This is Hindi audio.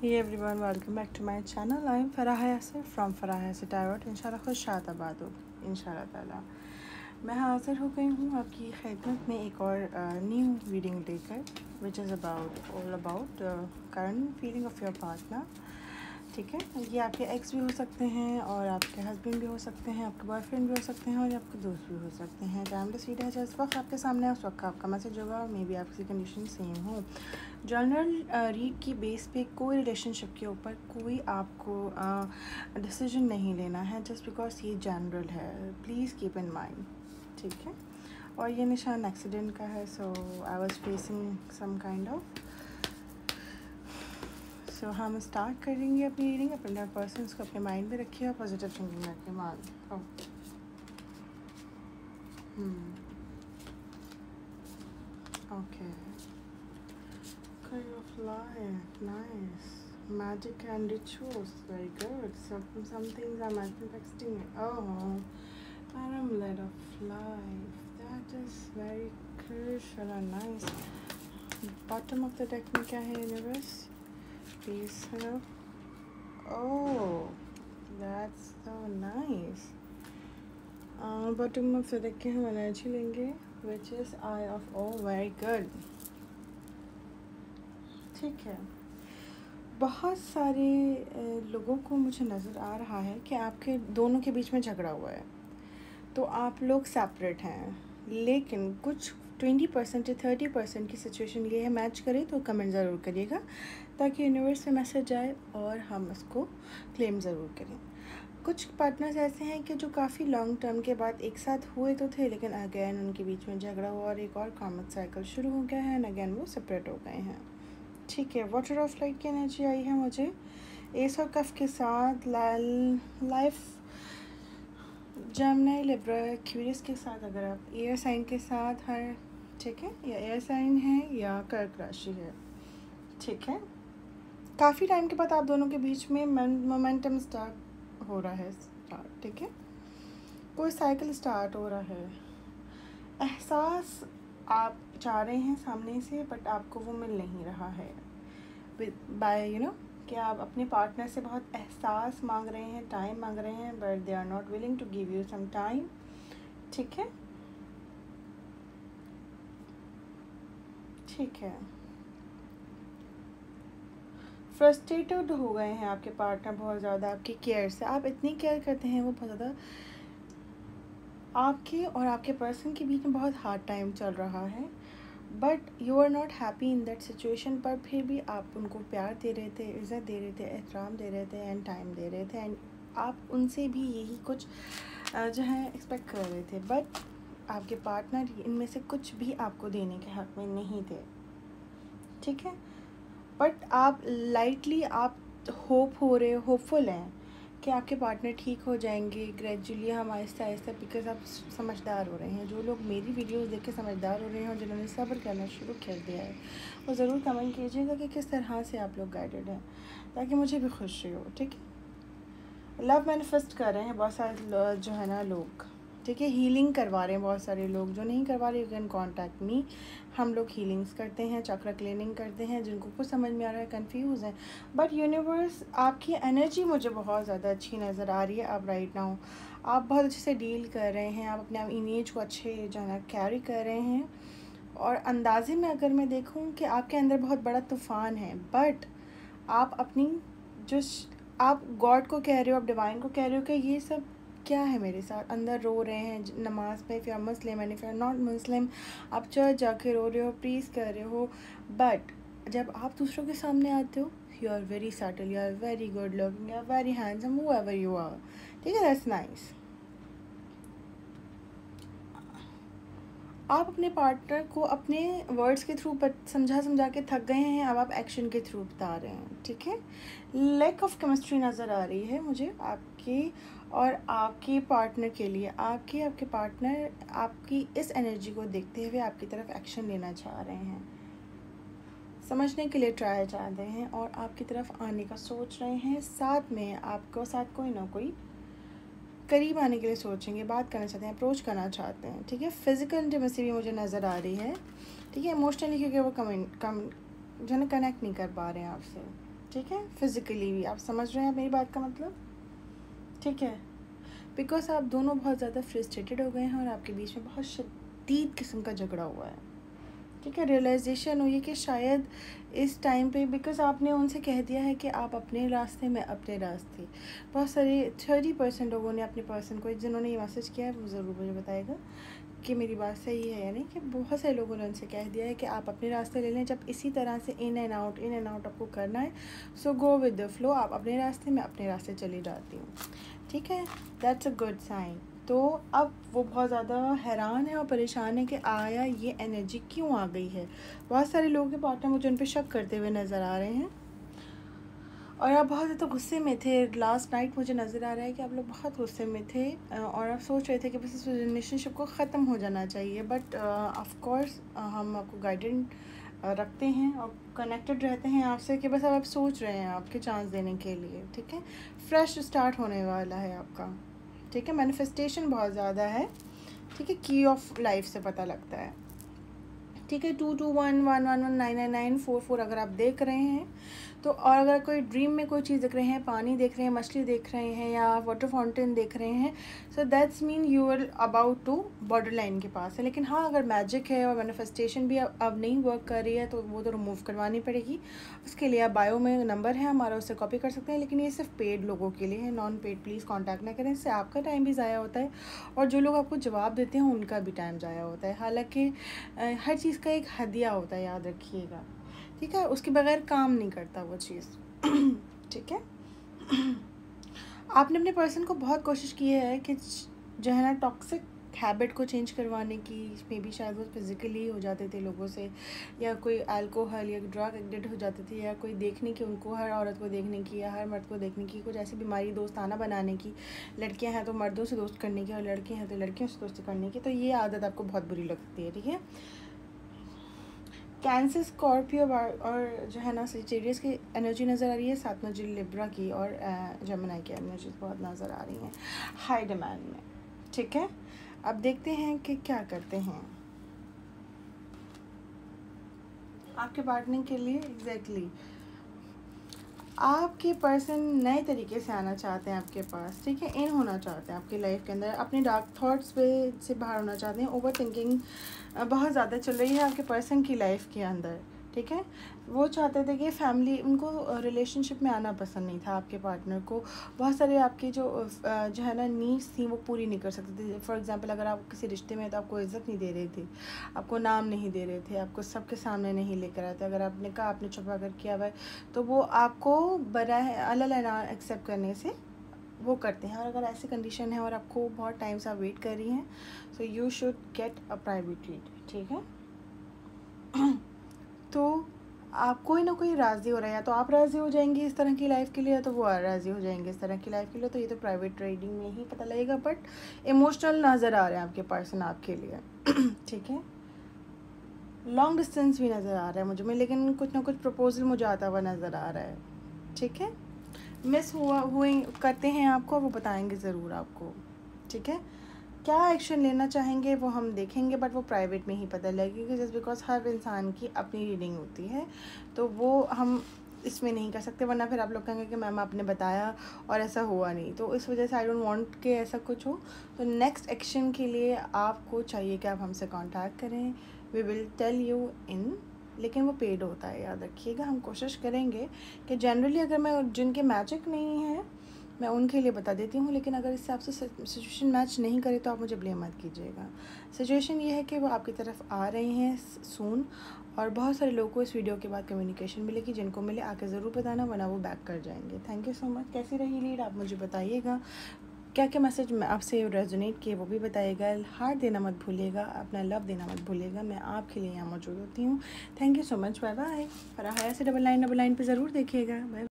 Hey everyone, welcome back to my channel. I am Farah Yasser from Farah Yasser Tarot. इंशाल्लाह खुशाद आबाद हो इंशाल्लाह ताला। मैं हाज़िर हो गई हूँ आपकी खिदमत में एक और न्यू रीडिंग लेकर, which is all about current feeling of your partner. ठीक है, ये आपके एक्स भी हो सकते हैं और आपके हस्बैंड भी हो सकते हैं, आपके बॉयफ्रेंड भी हो सकते हैं और ये आपके दोस्त भी हो सकते हैं। टाइमलेस रीड है, जिस वक्त आपके सामने है उस वक्त आपका मैसेज होगा और मे बी आपकी कंडीशन सेम हो। जनरल रीड की बेस पे कोई रिलेशनशिप के ऊपर कोई आपको डिसीजन नहीं लेना है, जस्ट बिकॉज ये जनरल है। प्लीज़ कीप इन माइंड, ठीक है। और ये निशान एक्सीडेंट का है, so I was facing some kind of. So हम स्टार्ट करेंगे अपनी रीडिंग। अपने पर्सन को अपने माइंड में रखिए और पॉजिटिव थिंकिंग रखिए। मान okay, kind of life, nice. Magic and rituals, very good. So some things are manifesting. Oh, amulet of life. That is very crucial and nice. Bottom of the deck में क्या है universe? Please help. Oh, that's so nice. Bottom of the deck की हम एनर्जी लेंगे, which is eye of oh, very good. ठीक है। बहुत सारे लोगों को मुझे नज़र आ रहा है कि आपके दोनों के बीच में झगड़ा हुआ है, तो आप लोग सेपरेट हैं, लेकिन कुछ 20% या 30% की सिचुएशन ये है। मैच करे तो कमेंट ज़रूर करिएगा ताकि यूनिवर्स से मैसेज आए और हम उसको क्लेम ज़रूर करें। कुछ पार्टनर्स ऐसे हैं कि जो काफ़ी लॉन्ग टर्म के बाद एक साथ हुए तो थे, लेकिन अगेन उनके बीच में झगड़ा हुआ और एक और कामिक साइकिल शुरू हो गया है एंड अगेन वो सेपरेट हो गए हैं। ठीक है, वाटर ऑफ लाइट की एनर्जी आई है मुझे एस और कफ के साथ, लाइफ जेमिनी लिब्रा एक्वेरियस के साथ, अगर आप एयर साइन के साथ हर, ठीक है, या एयर साइन है या कर्क राशि है। ठीक है, काफ़ी टाइम के बाद आप दोनों के बीच में मोमेंटम स्टार्ट हो रहा है, ठीक है, कोई साइकिल स्टार्ट हो रहा है। एहसास आप चाह रहे हैं सामने से, बट आपको वो मिल नहीं रहा है बाय कि आप अपने पार्टनर से बहुत एहसास मांग रहे हैं, टाइम मांग रहे हैं, but they are not willing to give you some time. ठीक है, ठीक है, फ्रस्ट्रेटेड हो गए हैं आपके पार्टनर बहुत ज़्यादा आपकी केयर से। आप इतनी केयर करते हैं, वो बहुत ज़्यादा आपके और आपके पर्सन के बीच में बहुत हार्ड टाइम चल रहा है, but you are not happy in that situation. पर फिर भी आप उनको प्यार दे रहे थे, इज़्ज़त दे रहे थे, एहतराम दे रहे थे एंड टाइम दे रहे थे, एंड आप उनसे भी यही कुछ जो है एक्सपेक्ट कर रहे थे, बट आपके पार्टनर इनमें से कुछ भी आपको देने के हक़ में नहीं थे। ठीक है, बट आप लाइटली आप होपफुल हैं कि आपके पार्टनर ठीक हो जाएंगे ग्रेजुअली, हम आहिस्ता आहिस्ता, बिकॉज आप समझदार हो रहे हैं। जो लोग मेरी वीडियोस देख के समझदार हो रहे हैं और जिन्होंने सब्र करना शुरू कर दिया है, वो ज़रूर कमेंट कीजिएगा कि किस तरह से आप लोग गाइडेड हैं, ताकि मुझे भी खुशी हो। ठीक है, लव मैनिफेस्ट कर रहे हैं बहुत सारे जो है ना लोग, ठीक है, हीलिंग करवा रहे हैं बहुत सारे लोग। जो नहीं करवा रहे, यू कैन कॉन्टैक्ट मी। हम लोग हीलिंग्स करते हैं, चक्र क्लीनिंग करते हैं। जिनको कुछ समझ में आ रहा है, कंफ्यूज है, बट यूनिवर्स आपकी एनर्जी मुझे बहुत ज़्यादा अच्छी नज़र आ रही है। अब राइट नाउ आप बहुत अच्छे से डील कर रहे हैं, आप अपने इमेज को अच्छे जो है ना कैरी कर रहे हैं, और अंदाजे में अगर मैं देखूं कि आपके अंदर बहुत बड़ा तूफ़ान है, बट आप अपनी जो आप गॉड को कह रहे हो, आप डिवाइन को कह रहे हो कि ये सब क्या है मेरे साथ, अंदर रो रहे हैं नमाज में। If you are Muslim and if you are not Muslim, आप चर्च जाके रो रहे हो, प्रीज कर रहे हो, बट जब आप दूसरों के सामने आते हो, you are very subtle, you are very good looking, you are very handsome, whoever you are. ठीक है, दैट्स नाइस। आप अपने पार्टनर को अपने वर्ड्स के थ्रू समझा के थक गए हैं, अब आप एक्शन के थ्रू बता रहे हैं। ठीक है, लैक ऑफ केमिस्ट्री नज़र आ रही है मुझे आपकी और आपके पार्टनर के लिए। आपके पार्टनर आपकी इस एनर्जी को देखते हुए आपकी तरफ एक्शन लेना चाह रहे हैं, समझने के लिए ट्राई चाहते हैं और आपकी तरफ आने का सोच रहे हैं। साथ में आपको साथ कोई ना कोई करीब आने के लिए सोचेंगे, बात करना चाहते हैं, अप्रोच करना चाहते हैं। ठीक है, फिज़िकल इंटीमेसी भी मुझे नज़र आ रही है। ठीक है, इमोशनली क्योंकि वो जो है ना कनेक्ट नहीं कर पा रहे हैं आपसे। ठीक है, फिज़िकली भी। आप समझ रहे हैं मेरी बात का मतलब? ठीक है, बिकॉज आप दोनों बहुत ज़्यादा फ्रस्ट्रेटेड हो गए हैं और आपके बीच में बहुत शदीद किस्म का झगड़ा हुआ है। ठीक है, रियलाइजेशन हुई है कि शायद इस टाइम पे बिकॉज आपने उनसे कह दिया है कि आप अपने रास्ते में अपने रास्ते। बहुत सारे 30% लोगों ने अपने पर्सन को, जिन्होंने ये मैसेज किया है वो ज़रूर मुझे बताएगा कि मेरी बात सही है या नहीं, कि बहुत सारे लोगों ने उनसे कह दिया है कि आप अपने रास्ते ले लें। जब इसी तरह से इन एंड आउट आपको करना है, so go with the flow. आप अपने रास्ते में अपने रास्ते चली जाती हूँ। ठीक है, दैट्स अ गुड साइन। तो अब वो बहुत ज़्यादा हैरान है और परेशान है कि आया ये एनर्जी क्यों आ गई है। बहुत सारे लोगों के पार्टनर मुझे उन पर शक करते हुए नज़र आ रहे हैं और आप बहुत ज़्यादा गुस्से में थे। लास्ट नाइट मुझे नज़र आ रहा है कि आप लोग बहुत गुस्से में थे और आप सोच रहे थे कि बस इस रिलेशनशिप को ख़त्म हो जाना चाहिए। बट ऑफ कोर्स हम आपको गाइडेंस रखते हैं और कनेक्टेड रहते हैं आपसे कि बस अब आप सोच रहे हैं आपके चांस देने के लिए। ठीक है, फ्रेश स्टार्ट होने वाला है आपका। ठीक है, मैनिफेस्टेशन बहुत ज़्यादा है। ठीक है, की ऑफ लाइफ से पता लगता है। ठीक है, 2211119994 अगर आप देख रहे हैं तो, और अगर कोई ड्रीम में कोई चीज़ देख रहे हैं, पानी देख रहे हैं, मछली देख रहे हैं या वाटर फाउंटेन देख रहे हैं, so that's mean you are about to border line के पास है। लेकिन हाँ, अगर मैजिक है और मैनिफेस्टेशन भी अब नहीं वर्क कर रही है तो वो तो रिमूव करवानी पड़ेगी। उसके लिए आप बायो में नंबर है हमारा, उससे कॉपी कर सकते हैं। लेकिन ये सिर्फ पेड लोगों के लिए है, नॉन पेड प्लीज़ कॉन्टैक्ट ना करें, इससे आपका टाइम भी ज़ाया होता है और जो लोग आपको जवाब देते हैं उनका भी टाइम ज़ाया होता है। हालाँकि हर चीज़ का एक हदिया होता है, याद रखिएगा। ठीक है, उसके बगैर काम नहीं करता वो चीज़। ठीक है, आपने अपने पर्सन को बहुत कोशिश की है कि जो है ना टॉक्सिक हैबिट को चेंज करवाने की। मे भी शायद वो फिज़िकली हो जाते थे लोगों से, या कोई अल्कोहल या ड्रग एडिक्टेड हो जाते थे, या कोई देखने की, उनको हर औरत को देखने की या हर मर्द को देखने की कुछ ऐसी बीमारी, दोस्ताना बनाने की। लड़कियां हैं तो मर्दों से दोस्त करने की और लड़के हैं तो लड़कियों से दोस्ती करने की। तो ये आदत आपको बहुत बुरी लगती है। ठीक है, कैंसर, स्कॉर्पियो और जो है ना सेजिटेरियस की एनर्जी नज़र आ रही है, साथ में जो लिब्रा की और जमुनाई की एनर्जी बहुत नज़र आ रही हैं हाई डिमांड में। ठीक है, अब देखते हैं कि क्या करते हैं आपके पार्टनर के लिए। एग्जैक्टली आपके पर्सन नए तरीके से आना चाहते हैं आपके पास। ठीक है, इन होना चाहते हैं आपकी लाइफ के अंदर, अपने डार्क थॉट्स पे से बाहर होना चाहते हैं। ओवर थिंकिंग बहुत ज़्यादा चल रही है आपके पर्सन की लाइफ के अंदर। ठीक है, वो चाहते थे कि फैमिली, उनको रिलेशनशिप में आना पसंद नहीं था आपके पार्टनर को। बहुत सारे आपकी जो है ना नीड्स थी वो पूरी नहीं कर सकते थे। फॉर एग्जांपल, अगर आप किसी रिश्ते में तो आपको इज़्ज़त नहीं दे रहे थे, आपको नाम नहीं दे रहे थे, आपको सबके सामने नहीं लेकर आए थे। अगर आपने कहा, आपने छुपा कर किया हुआ है, तो वो आपको बराह अल्लाह एक्सेप्ट करने से वो करते हैं। और अगर ऐसी कंडीशन है और आपको बहुत टाइम से आप वेट कर रही हैं, so you should get a private treat. ठीक है, तो आप कोई ना कोई राज़ी हो रहा है, या तो आप राज़ी हो जाएंगे इस तरह की लाइफ के लिए, या तो वो राज़ी हो जाएंगे इस तरह की लाइफ के लिए। तो ये तो प्राइवेट रीडिंग में ही पता लगेगा, बट इमोशनल नज़र आ रहे हैं आपके पर्सन आपके लिए। ठीक है, लॉन्ग डिस्टेंस भी नज़र आ रहा है मुझे में, लेकिन कुछ ना कुछ प्रपोजल मुझे आता हुआ नज़र आ रहा है। ठीक है, मिस हुए करते हैं आपको, वो बताएंगे ज़रूर आपको। ठीक है, क्या एक्शन लेना चाहेंगे वो हम देखेंगे, बट वो प्राइवेट में ही पता लगेगा। जस्ट बिकॉज हर इंसान की अपनी रीडिंग होती है, तो वो हम इसमें नहीं कर सकते, वरना फिर आप लोग कहेंगे कि मैम आपने बताया और ऐसा हुआ नहीं। तो इस वजह से आई डोंट वांट कि ऐसा कुछ हो। तो नेक्स्ट एक्शन के लिए आपको चाहिए कि आप हमसे कांटेक्ट करें, we will tell you in, लेकिन वो पेड होता है, याद रखिएगा। हम कोशिश करेंगे कि जनरली अगर मैं जिनके मैजिक नहीं है मैं उनके लिए बता देती हूँ, लेकिन अगर इससे आपसे सिचुएशन मैच नहीं करे तो आप मुझे ब्लेम मत कीजिएगा। सिचुएशन ये है कि वो आपकी तरफ आ रहे हैं सून, और बहुत सारे लोगों को इस वीडियो के बाद कम्युनिकेशन मिलेगी। जिनको मिले आके ज़रूर बताना, वरना वो बैक कर जाएंगे। Thank you so much. कैसी रही लीड आप मुझे बताइएगा, क्या क्या मैसेज मैं आपसे रेजोनेट किए वो भी बताइएगा। हार्ट देना मत भूलिएगा, अपना लव देना मत भूलिएगा। मैं आपके लिए यहाँ मौजूद होती हूँ। Thank you so much, bye bye. Farah Haya से 9999 पे ज़रूर देखिएगा। बाय।